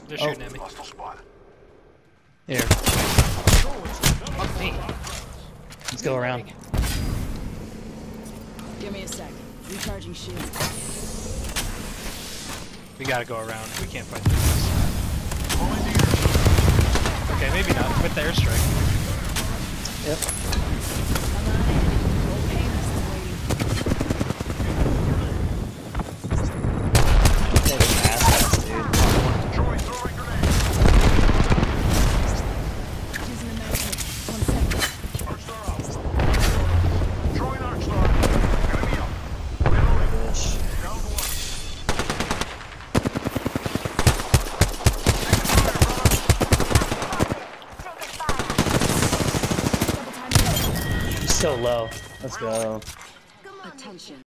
They're shooting at me. Here, Fuck me. let's go around. Give me a sec. Recharging shield. We gotta go around. We can't fight this. Okay, maybe not. With the airstrike. Yep. Take an ass, dude. Using the magnet. 1 second. Bitch. He's so low. Let's go. Attention.